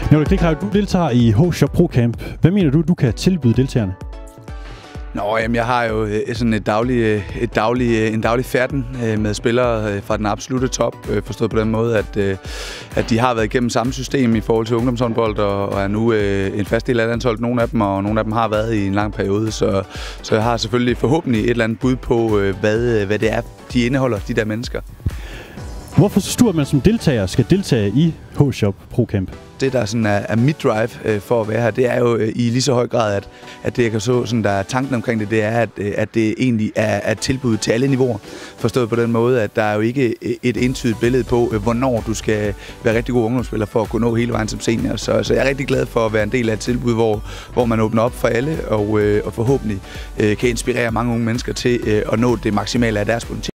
Nikolaj Klikhav, du deltager i H-Shop Pro Camp. Hvad mener du kan tilbyde deltagerne? Jamen, jeg har jo sådan en daglig færden med spillere fra den absolutte top, forstået på den måde, at de har været igennem samme system i forhold til ungdomshåndbold og er nu en fast del af landsholdet, nogle af dem, og nogle af dem har været i en lang periode. Så jeg har selvfølgelig forhåbentlig et eller andet bud på, hvad det er, de indeholder, de der mennesker. Hvorfor synes du, at man som deltager skal deltage i H-Shop Pro Camp? Det, der sådan er mit drive for at være her, det er jo i lige så høj grad, at det, jeg kan så, sådan, der er tanken omkring det, det er, at det egentlig er et tilbud til alle niveauer. Forstået på den måde, at der er jo ikke et entydigt billede på, hvornår du skal være rigtig god ungdomsspiller for at kunne nå hele vejen som senior. Så jeg er rigtig glad for at være en del af et tilbud, hvor man åbner op for alle og forhåbentlig kan inspirere mange unge mennesker til at nå det maksimale af deres potentiale.